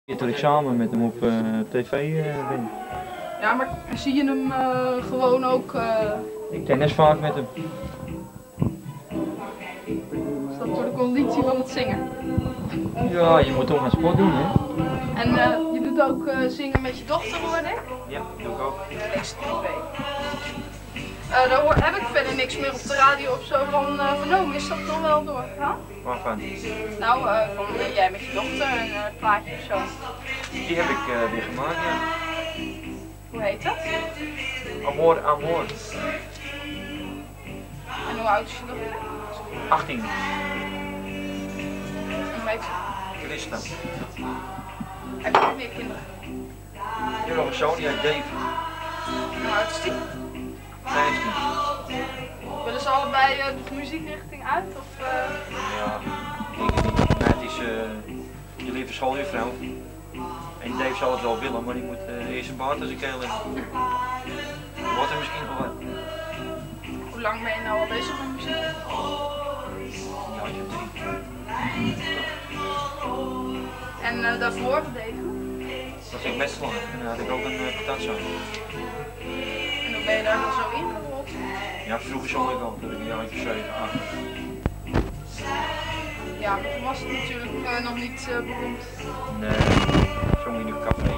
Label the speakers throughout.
Speaker 1: Dat ik samen met hem op tv ben.
Speaker 2: Ja, maar zie je hem gewoon ook?
Speaker 1: Ik tennis vaak met hem.
Speaker 2: Is dat voor de conditie van het zingen?
Speaker 1: Ja, je moet toch aan sport doen, hè?
Speaker 2: En je doet ook zingen met je dochter, hoorde ik?
Speaker 1: Ja, doe ik ook.
Speaker 2: Deze tv. Daar heb ik verder niks meer op de radio of zo van vernomen. Is dat nog wel doorgegaan?
Speaker 1: Waarvan?
Speaker 2: Nou, van jij met je dochter en het plaatje of zo.
Speaker 1: Die heb ik weer gemaakt, ja.
Speaker 2: Hoe heet dat?
Speaker 1: Amor, amor.
Speaker 2: En hoe oud is je dochter?
Speaker 1: 18.
Speaker 2: En hoe heet ze?
Speaker 1: Christa.
Speaker 2: Heb je nog meer kinderen?
Speaker 1: Ik heb nog een zoon, die heet Dave.
Speaker 2: En hoe oud is die?
Speaker 1: 15.
Speaker 2: Willen ze allebei de muziekrichting uit? Of,
Speaker 1: Ja, ik denk het niet. Nee, het is je lieve schooljuffrouw. En Dave zal het wel willen, maar die moet eerst een baard als ik heel heb. Wordt er misschien wel wat.
Speaker 2: Hoe lang ben je nou al bezig met muziek?
Speaker 1: Ja, je 3.
Speaker 2: En daarvoor, Dave?
Speaker 1: Dat was ik best lang. En dan had ik ook een patatzoon.
Speaker 2: En hoe ben je daar dan zo ingerold?
Speaker 1: Ja, vroeger zong ik al, toen ik een jaartje 7, 8.
Speaker 2: Ja, maar toen was het natuurlijk nog niet beroemd.
Speaker 1: Nee, zong in een café.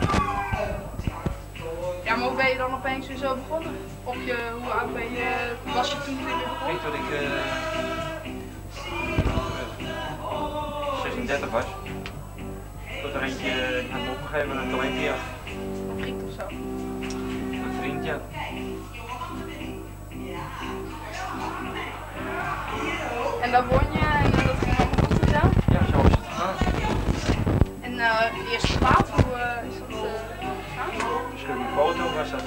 Speaker 2: Ja, maar hoe ben je dan opeens weer zo begonnen? Hoe oud ben je, was je toen weer
Speaker 1: Ik
Speaker 2: begonnen?
Speaker 1: denk dat ik 36 was. Tot er eentje had me opgegeven aan een talentenjacht.
Speaker 2: Een vriend of zo?
Speaker 1: Een vriend, ja.
Speaker 2: En daar won je en dat ging allemaal goed en zo?
Speaker 1: Ja, zo is het gegaan.
Speaker 2: En de eerste plaat, hoe is dat gegaan?
Speaker 1: Misschien een foto was dat.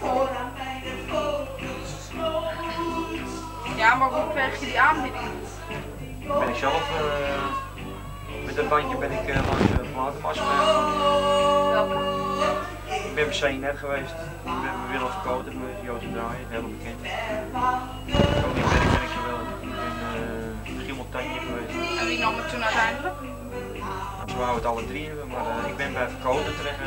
Speaker 2: Ja, maar hoe kreeg je die aanbieding?
Speaker 1: Ben ik zelf met dat bandje ben ik langs de platenmast gegaan.
Speaker 2: Welke?
Speaker 1: Ik ben bij CNR geweest. Ik ben bij Willem Verkoten geweest, Jozef Draaien, heel bekend. Ook in werk ben ik geweldig. Ik ben Giel Montagne geweest.
Speaker 2: En wie nam het toen uiteindelijk?
Speaker 1: Ze wouden het alle drie hebben, maar ik ben bij Verkoten terecht.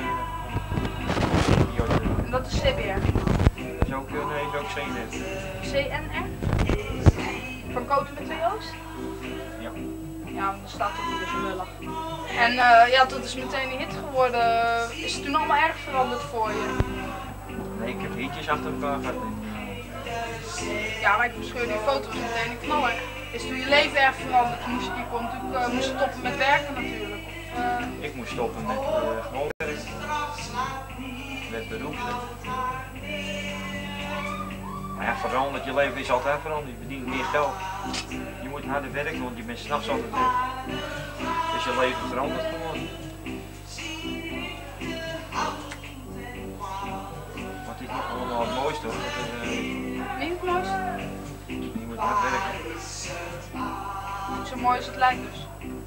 Speaker 2: En dat is CBR.
Speaker 1: Dat is ook, nee, dat is ook CNR.
Speaker 2: CNR? Van Koten met 2 O's?
Speaker 1: Ja.
Speaker 2: Ja, dan staat er dus een lullig. En ja, dat is meteen een hit geworden. Is het toen allemaal erg veranderd voor je?
Speaker 1: Nee, ik heb hitjes achter elkaar gehad.
Speaker 2: Ja, maar ik bescheur die foto's meteen een knaller. Is toen je leven erg veranderd? Je kon natuurlijk moest stoppen met werken natuurlijk.
Speaker 1: Ik moest stoppen met gewoon werk. Met beroepswerk. Maar ja, veranderd, je leven is altijd veranderd. Je verdient meer geld. Je moet harder werken, want je bent s'nachts altijd weg. Dus je leven verandert gewoon. Maar het is niet allemaal het mooiste hoor.
Speaker 2: Niet het mooiste?
Speaker 1: Je moet hard werken.
Speaker 2: Niet zo mooi als het lijkt dus.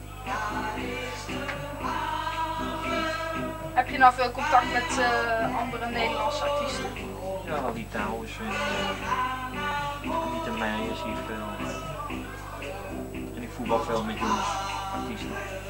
Speaker 2: Heb je nou veel contact met andere Nederlandse artiesten?
Speaker 1: Ja, die trouwens. Niet aan mij, zie je veel. En ik voetbal veel met jongens, artiesten.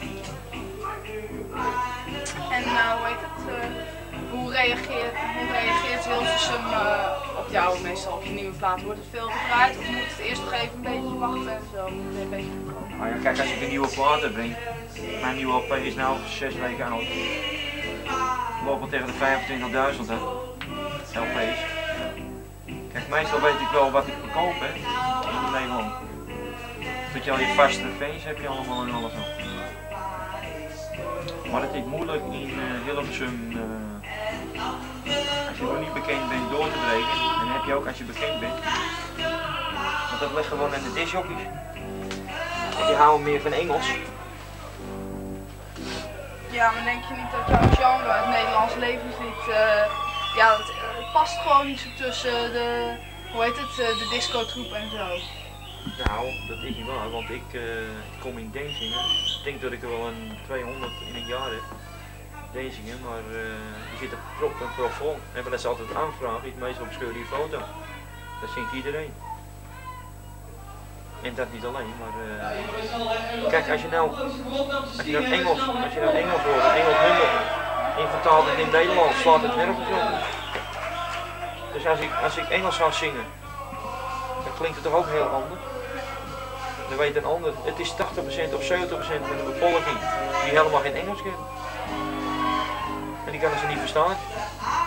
Speaker 2: En hoe heet het? Hoe reageert Hilversum op jou meestal op je nieuwe plaat? Wordt het veel gedraaid of moet het eerst nog even een beetje wachten en zo? Moet het een beetje komen?
Speaker 1: Nou ja, kijk, als ik een nieuwe plaat breng, mijn nieuwe LP is nu 6 weken oud. We lopen tegen de 25.000 LP's. Kijk, meestal weet ik wel wat ik verkoop hè, in Nederland. Dat je al je vaste fans heb je allemaal en alles al. Maar het is moeilijk in Hilversum, als je nog niet bekend bent, door te breken. En dat heb je ook als je bekend bent. Want dat ligt gewoon aan de discjockeys. En die houden meer van Engels.
Speaker 2: Ja, maar denk je niet dat jouw genre, het Nederlands levenslied, ja, het past gewoon niet zo tussen de, hoe heet het, de discotroep en zo?
Speaker 1: Nou, dat is niet waar, want ik kom in Denzingen. Ik denk dat ik er wel een 200 in een jaar heb. Denzingen, maar die zitten prop en prop vol. En wel eens altijd aanvragen, is meestal op scheur die foto. Dat zingt iedereen. En dat niet alleen, maar kijk, als je nou Engels hoort, een Engels nummer, en vertaalt het in Nederlands, slaat het nergens op. Dus als ik Engels ga zingen, dan klinkt het toch ook heel anders. Dan weet een ander, het is 80% of 70% van de bevolking die helemaal geen Engels kent. En die kan ze niet verstaan.